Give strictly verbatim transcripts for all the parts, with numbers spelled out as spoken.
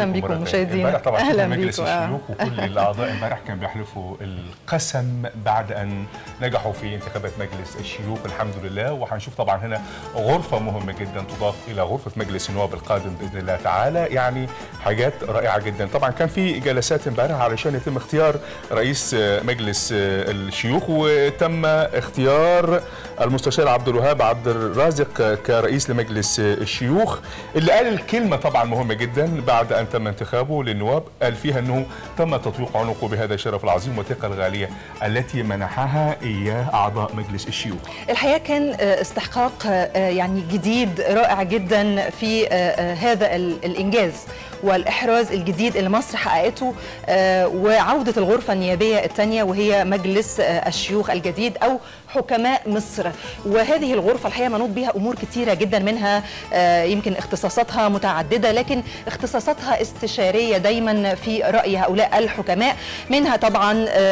اهلا بكم مشاهدينا. امبارح طبعا اهلا مجلس بكم الشيوخ وكل الاعضاء امبارح كانوا بيحلفوا القسم بعد ان نجحوا في انتخابات مجلس الشيوخ الحمد لله. وهنشوف طبعا هنا غرفه مهمه جدا تضاف الى غرفه مجلس النواب القادم باذن الله تعالى، يعني حاجات رائعه جدا. طبعا كان في جلسات امبارح علشان يتم اختيار رئيس مجلس الشيوخ، وتم اختيار المستشار عبد الوهاب عبد الرازق كرئيس لمجلس الشيوخ، اللي قال الكلمه طبعا مهمه جدا بعد ان تم انتخابه للنواب، قال فيها انه تم تطويق عنقه بهذا الشرف العظيم والثقه الغاليه التي منحها اياه اعضاء مجلس الشيوخ. الحقيقه كان استحقاق يعني جديد رائع جدا في هذا الانجاز والإحراز الجديد اللي مصر حققته، وعودة الغرفة النيابية الثانية وهي مجلس الشيوخ الجديد أو حكماء مصر. وهذه الغرفة الحقيقة منوط بها أمور كتيرة جدا، منها يمكن اختصاصاتها متعددة لكن اختصاصاتها استشارية دايما في رأي هؤلاء الحكماء، منها طبعا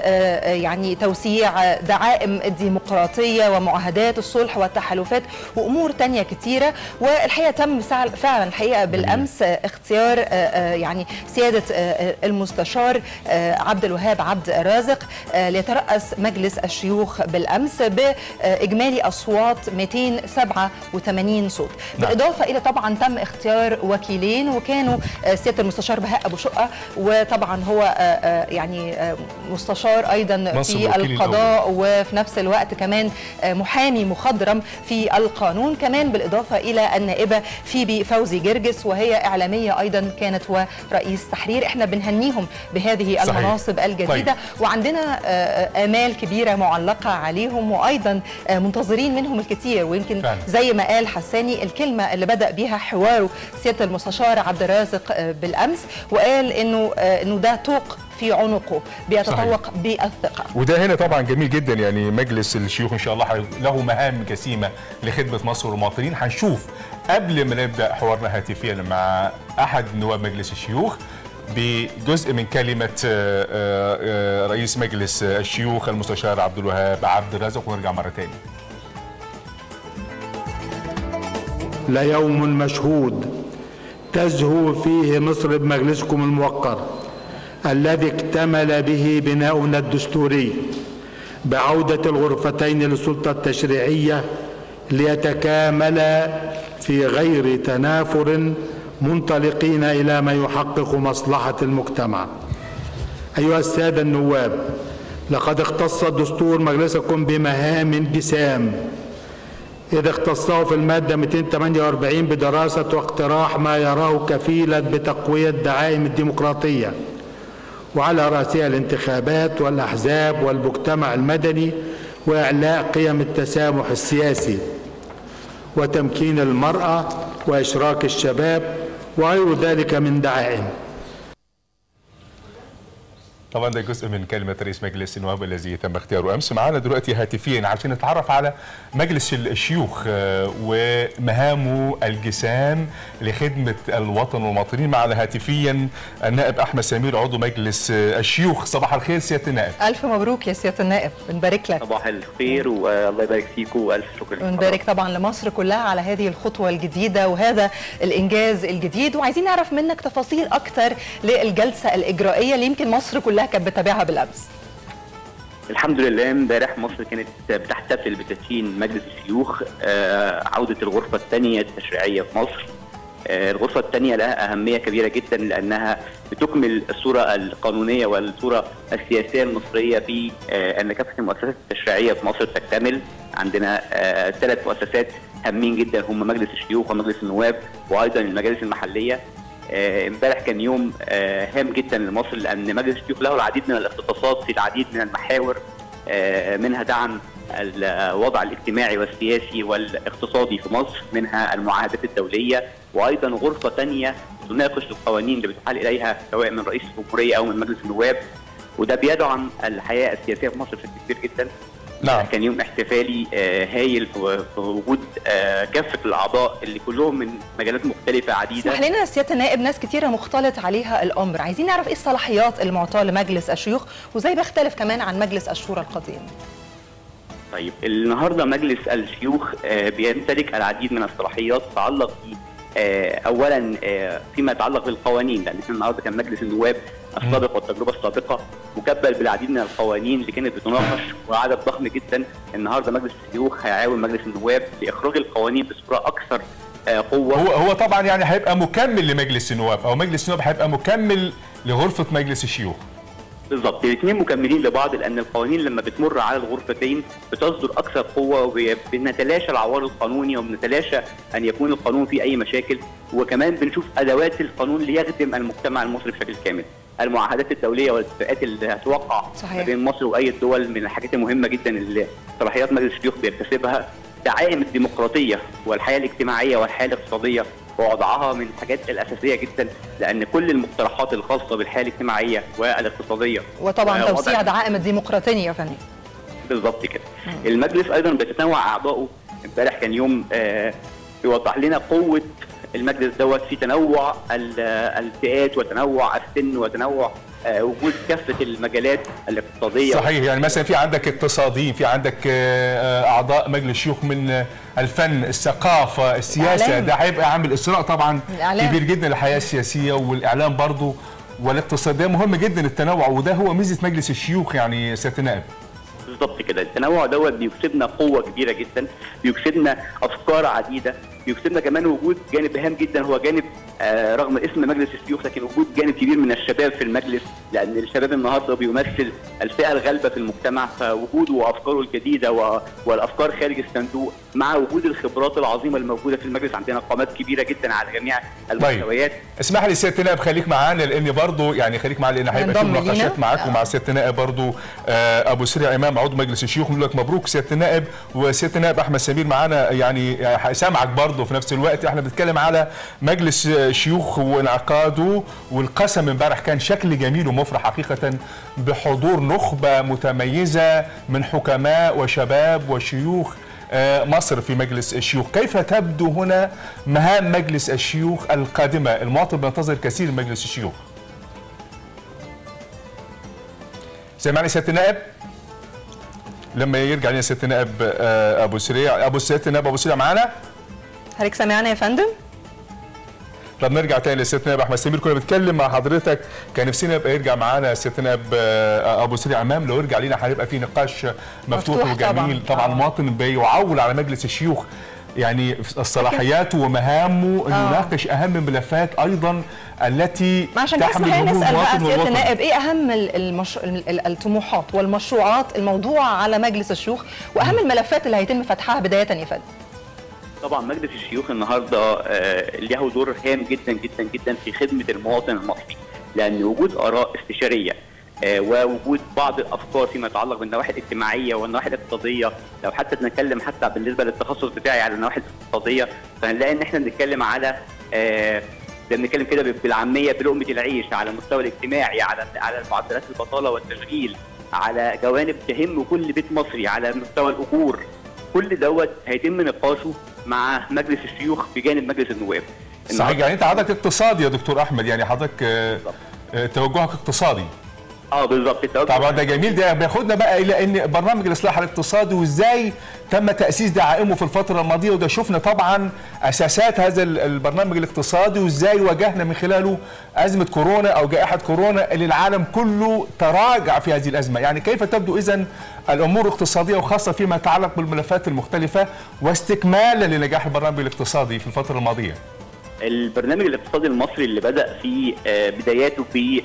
يعني توسيع دعائم الديمقراطية ومعاهدات الصلح والتحالفات وأمور تانية كتيرة. والحقيقة تم فعلا الحقيقة بالأمس اختيار يعني سيادة المستشار عبد الوهاب عبد الرازق ليترأس مجلس الشيوخ بالأمس بإجمالي أصوات مئتين وسبعة وثمانين صوت. بالإضافة إلى طبعا تم اختيار وكيلين، وكانوا سيادة المستشار بهاء أبو شقة، وطبعا هو يعني مستشار أيضا في القضاء وفي نفس الوقت كمان محامي مخضرم في القانون، كمان بالإضافة إلى النائبة فيبي فوزي جرجس وهي إعلامية أيضا كانت ورئيس تحرير. احنا بنهنيهم بهذه المناصب صحيح. الجديدة طيب. وعندنا آمال كبيرة معلقة عليهم وأيضا منتظرين منهم الكثير. ويمكن فعلا. زي ما قال حساني الكلمة اللي بدأ بها حواره سيادة المستشار عبد الرازق بالأمس، وقال إنه إنه ده طوق في عنقه بيتطوق صحيح. بالثقة. وده هنا طبعا جميل جدا، يعني مجلس الشيوخ ان شاء الله له مهام جسيمه لخدمه مصر والمواطنين. هنشوف قبل ما نبدا حوارنا هاتفيا مع احد نواب مجلس الشيوخ بجزء من كلمه رئيس مجلس الشيوخ المستشار عبد الوهاب عبد الرازق، ونرجع مره ثانيه. ليوم مشهود تزهو فيه مصر بمجلسكم الموقر الذي اكتمل به بناؤنا الدستوري بعودة الغرفتين للسلطة التشريعية ليتكاملا في غير تنافر منطلقين إلى ما يحقق مصلحة المجتمع. أيها السادة النواب، لقد اختص دستور مجلسكم بمهام جسام، إذ اختصه في المادة مئتين وثمانية وأربعين بدراسة واقتراح ما يراه كفيلا بتقوية دعائم الديمقراطية، وعلى رأسها الانتخابات والأحزاب والمجتمع المدني، وإعلاء قيم التسامح السياسي وتمكين المرأة وإشراك الشباب وغير ذلك من دعائم. طبعا ده جزء من كلمة رئيس مجلس النواب الذي تم اختياره أمس. معانا دلوقتي هاتفيا عشان نتعرف على مجلس الشيوخ ومهامه الجسام لخدمة الوطن والمواطنين. معنا هاتفيا النائب أحمد سمير عضو مجلس الشيوخ. صباح الخير سيادة النائب. ألف مبروك يا سيادة النائب، بنبارك لك. صباح الخير والله يبارك فيكم وألف شكر. بنبارك طبعا لمصر كلها على هذه الخطوة الجديدة وهذا الإنجاز الجديد، وعايزين نعرف منك تفاصيل أكتر للجلسة الإجرائية اللي يمكن مصر كلها كانت بتتابعها بالامس. الحمد لله امبارح مصر كانت بتحتفل بتدشين مجلس الشيوخ، عوده الغرفه الثانيه التشريعيه في مصر. الغرفه الثانيه لها اهميه كبيره جدا لانها بتكمل الصوره القانونيه والصوره السياسيه المصريه في ان كافه المؤسسات التشريعيه في مصر تكتمل. عندنا ثلاث مؤسسات هامين جدا هم مجلس الشيوخ ومجلس النواب وايضا المجالس المحليه. امبارح كان يوم هام جدا لمصر لان مجلس الشيوخ له العديد من الاختصاصات في العديد من المحاور، منها دعم الوضع الاجتماعي والسياسي والاقتصادي في مصر، منها المعاهدات الدوليه، وايضا غرفه ثانيه تناقش القوانين اللي بتحال اليها سواء من رئيس الجمهوريه او من مجلس النواب، وده بيدعم الحياه السياسيه في مصر بشكل كبير جدا. نعم. كان يوم احتفالي هايل في وجود كافه الاعضاء اللي كلهم من مجالات مختلفه عديده. اسمح لنا سياده النائب، ناس كثيره مختلط عليها الامر، عايزين نعرف ايه الصلاحيات المعطاه لمجلس الشيوخ وازاي بيختلف كمان عن مجلس الشورى القديم. طيب النهارده مجلس الشيوخ بيمتلك العديد من الصلاحيات تتعلق اولا فيما يتعلق بالقوانين، لان احنا النهارده كان مجلس النواب السابق والتجربه السابقه مكبل بالعديد من القوانين اللي كانت بتناقش وعدد ضخم جدا. النهارده مجلس الشيوخ هيعاون مجلس النواب لاخراج القوانين بصوره اكثر قوه. هو هو طبعا يعني هيبقى مكمل لمجلس النواب، او مجلس النواب هيبقى مكمل لغرفه مجلس الشيوخ. بالظبط، الاثنين مكملين لبعض، لان القوانين لما بتمر على الغرفتين بتصدر اكثر قوه، وبنتلاشى العوار القانوني وبنتلاشى ان يكون القانون فيه اي مشاكل، وكمان بنشوف ادوات القانون ليخدم المجتمع المصري بشكل كامل. المعاهدات الدوليه والاتفاقات اللي هتوقع ما بين مصر واي الدول من الحاجات المهمه جدا اللي صلاحيات مجلس الشيوخ بيكتسبها. دعائم الديمقراطيه والحياه الاجتماعيه والحياه الاقتصاديه ووضعها من الحاجات الاساسيه جدا، لان كل المقترحات الخاصه بالحياه الاجتماعيه والاقتصاديه وطبعا توسيع دعائم الديمقراطيه يا فندم. بالظبط كده. المجلس ايضا بيتنوع اعضائه. امبارح كان يوم آه بيوضح لنا قوه المجلس دوت في تنوع الفئات وتنوع السن وتنوع آه وجود كافه المجالات الاقتصاديه. صحيح، يعني مثلا في عندك اقتصاديين، في عندك آه اعضاء مجلس الشيوخ من الفن، الثقافه، السياسه. الإعلام. ده هيبقى عامل اثراء طبعا الإعلام. كبير جدا للحياه السياسيه والاعلام برضه والاقتصاد. ده مهم جدا التنوع، وده هو ميزه مجلس الشيوخ يعني سياده النائب. بالظبط كده، التنوع دوت بيكسبنا قوه كبيره جدا، بيكسبنا افكار عديده، بيكسبنا كمان وجود جانب هام جدا هو جانب آه رغم اسم مجلس الشيوخ لكن وجود جانب كبير من الشباب في المجلس، لان الشباب النهارده بيمثل الفئه الغالبه في المجتمع، فوجوده وافكاره الجديده والافكار خارج الصندوق مع وجود الخبرات العظيمه الموجوده في المجلس. عندنا قامات كبيره جدا على جميع المستويات. طيب. اسمح لي سياده النائب خليك معانا، لان برضه يعني خليك معانا لان هيبقى في مناقشات معاك ومع سياده النائب برضه آه ابو سريع امام عضو مجلس الشيوخ. نقول لك مبروك سياده النائب، وسياده النائب احمد سمير معانا يعني سامعك برضه في نفس الوقت. احنا بنتكلم على مجلس الشيوخ وانعقاده، والقسم امبارح كان شكل جميل ومفرح حقيقه بحضور نخبه متميزه من حكماء وشباب وشيوخ مصر في مجلس الشيوخ. كيف تبدو هنا مهام مجلس الشيوخ القادمه؟ المواطن بينتظر كثير من مجلس الشيوخ. سامعني سياده النائب؟ لما يرجع لنا سياده النائب ابو سريع، ابو سياده النائب ابو سريع معانا؟ حضرتك سامعنا يا فندم؟ طب نرجع تاني لسياده النائب احمد سمير. كنا بنتكلم مع حضرتك، كان نفسنا يبقى يرجع معانا سياده النائب ابو سريع امام. لو يرجع لينا هيبقى في نقاش مفتوح, مفتوح وجميل. طبعا, طبعا المواطن بيعول على مجلس الشيوخ يعني الصلاحيات ومهامه انه يناقش اهم الملفات ايضا التي تحمل هموم المواطن. بقى سياده النائب، ايه اهم المش... الطموحات والمشروعات الموضوعه على مجلس الشيوخ واهم الملفات اللي هيتم فتحها بدايه يا فندم؟ طبعا مجلس الشيوخ النهارده له دور هام جدا جدا جدا في خدمه المواطن المصري، لان وجود اراء استشاريه ووجود بعض الافكار فيما يتعلق بالنواحي الاجتماعيه والنواحي الاقتصاديه. لو حتى بنتكلم حتى بالنسبه للتخصص بتاعي على النواحي الاقتصاديه، فهنلاقي ان احنا بنتكلم على بنتكلم كده بالعاميه بلقمه العيش على المستوى الاجتماعي، على على معدلات البطاله والتشغيل، على جوانب تهم كل بيت مصري، على مستوى الاجور. كل دوت هيتم نقاشه مع مجلس الشيوخ بجانب مجلس النواب. صحيح، يعني انت حضرتك اقتصادي يا دكتور احمد، يعني حضرتك توجهك اقتصادي. اه بالظبط. طبعا ده جميل، ده بياخدنا بقى الى ان برنامج الاصلاح الاقتصادي وازاي تم تاسيس دعائمه في الفتره الماضيه، وده شفنا طبعا اساسات هذا البرنامج الاقتصادي وازاي واجهنا من خلاله ازمه كورونا او جائحه كورونا اللي العالم كله تراجع في هذه الازمه. يعني كيف تبدو اذا الامور الاقتصاديه وخاصه فيما يتعلق بالملفات المختلفه واستكمالا لنجاح البرنامج الاقتصادي في الفتره الماضيه؟ البرنامج الاقتصادي المصري اللي بدا في بداياته في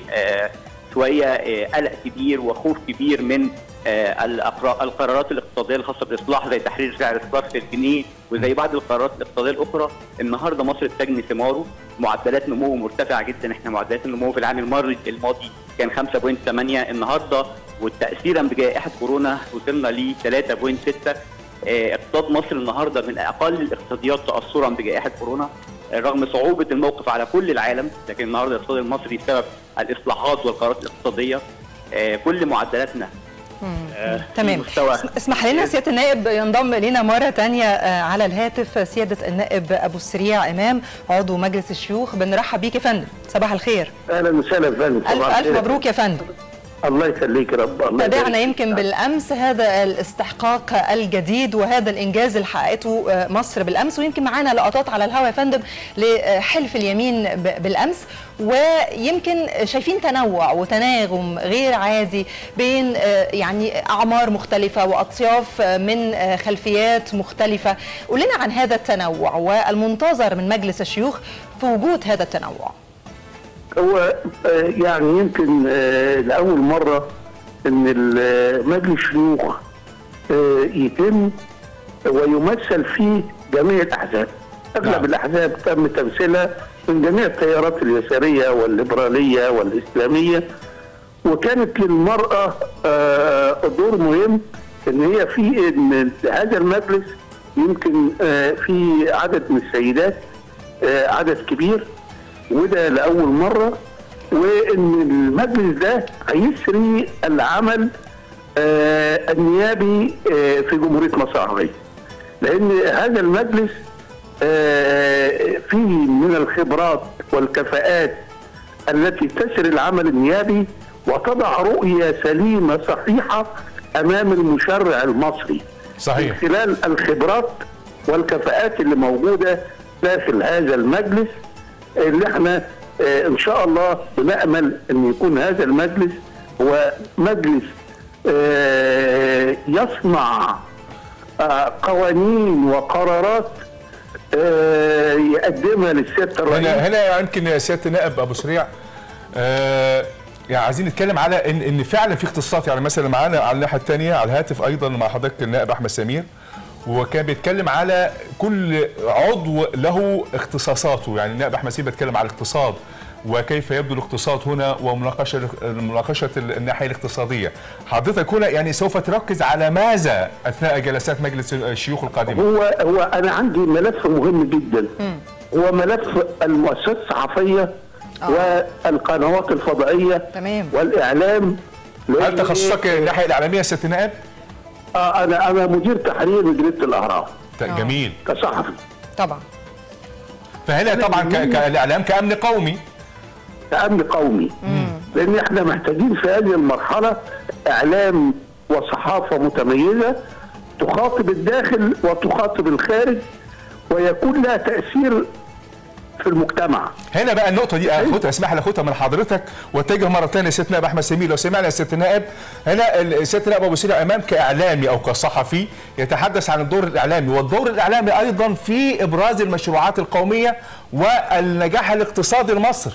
شويه قلق كبير وخوف كبير من القرارات الاقتصاديه الخاصه بالاصلاح زي تحرير سعر الصرف الجنيه وزي بعض القرارات الاقتصاديه الاخرى. النهارده مصر بتجني ثماره، معدلات نمو مرتفعه جدا. احنا معدلات النمو في العام الماضي الماضي كان خمسة فاصلة ثمانية، النهارده وتاثيرا بجائحه كورونا وصلنا ل ثلاثة فاصلة ستة. اقتصاد مصر النهارده من اقل الاقتصاديات تاثرا بجائحه كورونا رغم صعوبه الموقف على كل العالم، لكن النهارده الاقتصاد المصري بسبب الاصلاحات والقرارات الاقتصاديه كل معدلاتنا آه تمام. اسمح لنا سياده النائب ينضم الينا مره ثانيه آه على الهاتف سياده النائب ابو سريع امام عضو مجلس الشيوخ. بنرحب بيك يا فندم، صباح الخير. اهلا وسهلا يا فندم. الف الف مبروك يا فندم. الله يخليك يا رب. الله تابعنا يمكن بالامس هذا الاستحقاق الجديد وهذا الانجاز اللي حققته مصر بالامس، ويمكن معانا لقطات على الهواء يا فندم لحلف اليمين بالامس، ويمكن شايفين تنوع وتناغم غير عادي بين يعني اعمار مختلفه واطياف من خلفيات مختلفه. قول لنا عن هذا التنوع والمنتظر من مجلس الشيوخ في وجود هذا التنوع. هو يعني يمكن لأول مرة إن مجلس الشيوخ يتم ويمثل فيه جميع الأحزاب. أغلب نعم. الأحزاب تم تمثيلها من جميع التيارات اليسارية والليبرالية والإسلامية، وكانت للمرأة دور مهم إن هي في إن هذا المجلس يمكن في عدد من السيدات عدد كبير، وده لأول مرة، وإن المجلس ده هيسري العمل آه النيابي آه في جمهورية مصر العربية، لأن هذا المجلس آه فيه من الخبرات والكفاءات التي تسري العمل النيابي وتضع رؤية سليمة صحيحة أمام المشرع المصري. صحيح. من خلال الخبرات والكفاءات اللي موجودة داخل هذا المجلس، اللي احنا اه ان شاء الله بنأمل ان يكون هذا المجلس هو مجلس اه يصنع اه قوانين وقرارات اه يقدمها للسيادة الرئيس. هنا هنا يمكن سيادة النائب ابو سريع اه يعني عايزين نتكلم على ان ان فعلا في اختصاصات. يعني مثلا معانا على الناحية الثانية على الهاتف ايضا مع حضرتك النائب احمد سمير، وكان بيتكلم على كل عضو له اختصاصاته. يعني النائب احمد سمير بيتكلم على الاقتصاد وكيف يبدو الاقتصاد هنا ومناقشه مناقشه الناحيه الاقتصاديه. حضرتك هنا يعني سوف تركز على ماذا اثناء جلسات مجلس الشيوخ القادمه؟ هو هو انا عندي ملف مهم جدا، هو ملف المؤسسات الصحفيه آه. والقنوات الفضائيه تمام. والاعلام. هل تخصصك الناحيه الاعلاميه يا سياده النائب؟ اه انا انا مدير تحرير مجله الاهرام. جميل. كصحفي. طبعا. فهنا طبعا كالاعلام كامن قومي. كامن قومي. مم. لان احنا محتاجين في هذه المرحله اعلام وصحافه متميزه تخاطب الداخل وتخاطب الخارج ويكون لها تاثير في المجتمع. هنا بقى النقطة دي اخدها، اسمح لي اخدها من حضرتك واتجه مرة ثانية لسيادة النائب احمد سمير. لو سمعنا يا سيادة النائب، هنا سيادة النائب ابو سريع امام كاعلامي او كصحفي يتحدث عن الدور الاعلامي، والدور الاعلامي ايضا في ابراز المشروعات القومية والنجاح الاقتصادي لمصر.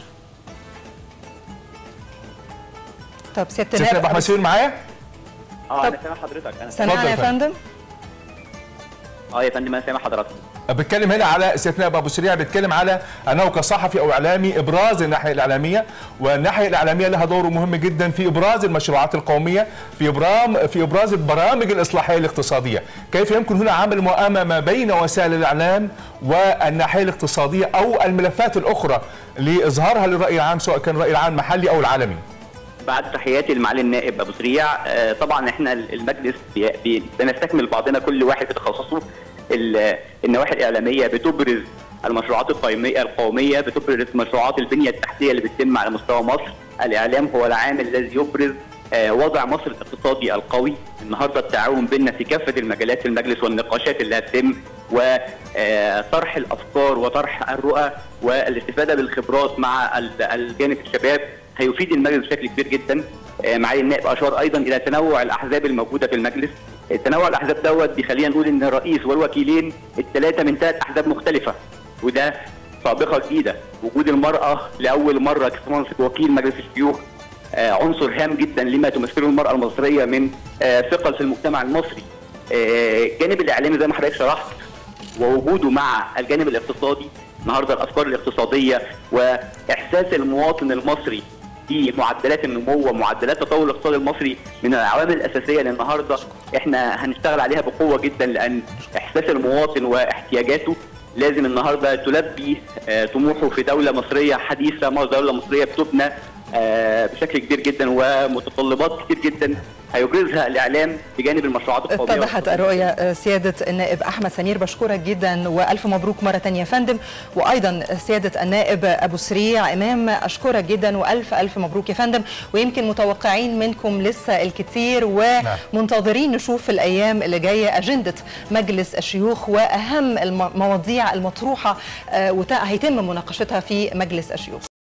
طب سيادة النائب احمد سمير معايا؟ اه انا سامع حضرتك. انا سامعنا يا فندم؟ اه يا فندم انا سامع حضرتك. بتكلم هنا على سيادة النائب ابو سريع، بيتكلم على انه كصحفي او اعلامي ابراز الناحيه الاعلاميه، والناحيه الاعلاميه لها دور مهم جدا في ابراز المشروعات القوميه، في ابرام في ابراز البرامج الاصلاحيه الاقتصاديه. كيف يمكن هنا عمل موائمه ما بين وسائل الاعلام والناحيه الاقتصاديه او الملفات الاخرى لاظهارها للراي العام، سواء كان الراي العام المحلي او العالمي؟ بعد تحياتي لمعالي النائب ابو سريع، طبعا احنا المجلس بنستكمل بعضنا كل واحد في تخصصه. النواحي الاعلاميه بتبرز المشروعات القوميه القوميه بتبرز مشروعات البنيه التحتيه اللي بتتم على مستوى مصر. الاعلام هو العامل الذي يبرز وضع مصر الاقتصادي القوي. النهارده التعاون بيننا في كافه المجالات في المجلس والنقاشات اللي هتتم وطرح الافكار وطرح الرؤى والاستفاده بالخبرات مع الجانب الشباب هيفيد المجلس بشكل كبير جدا. معالي النائب اشار ايضا الى تنوع الاحزاب الموجوده في المجلس. التنوع الاحزاب دوت بيخلينا نقول ان الرئيس والوكيلين الثلاثه من ثلاث احزاب مختلفه، وده سابقه جديده. وجود المراه لاول مره في منصب وكيل مجلس الشيوخ عنصر هام جدا لما تمثله المراه المصريه من ثقل في المجتمع المصري. الجانب الاعلامي زي ما حضرتك شرحت ووجوده مع الجانب الاقتصادي، النهارده الافكار الاقتصاديه واحساس المواطن المصري في معدلات النمو ومعدلات تطور الاقتصاد المصري من العوامل الاساسيه اللي النهارده احنا هنشتغل عليها بقوه جدا، لان احساس المواطن واحتياجاته لازم النهارده تلبي طموحه في دوله مصريه حديثه، دوله مصريه بتبنى بشكل كبير جدا ومتطلبات كتير جدا هيبرزها الاعلام بجانب المشروعات القوميه. اتضحت الرؤيه. سياده النائب احمد سمير بشكرك جدا والف مبروك مره ثانيه يا فندم، وايضا سياده النائب ابو سريع امام اشكرك جدا والف الف مبروك يا فندم، ويمكن متوقعين منكم لسه الكثير ومنتظرين نشوف في الايام اللي جايه اجنده مجلس الشيوخ واهم المواضيع المطروحه وهيتم مناقشتها في مجلس الشيوخ.